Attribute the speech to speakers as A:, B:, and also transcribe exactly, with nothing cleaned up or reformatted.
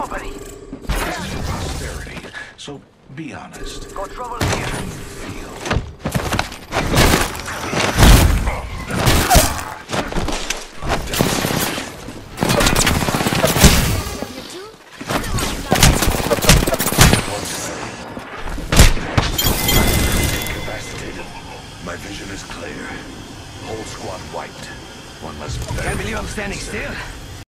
A: company.
B: This is for posterity, so be honest.
A: Got trouble here.
B: Feel. Incapacitated. My vision is clear. Whole squad wiped. One less.
A: Can't believe I'm standing still.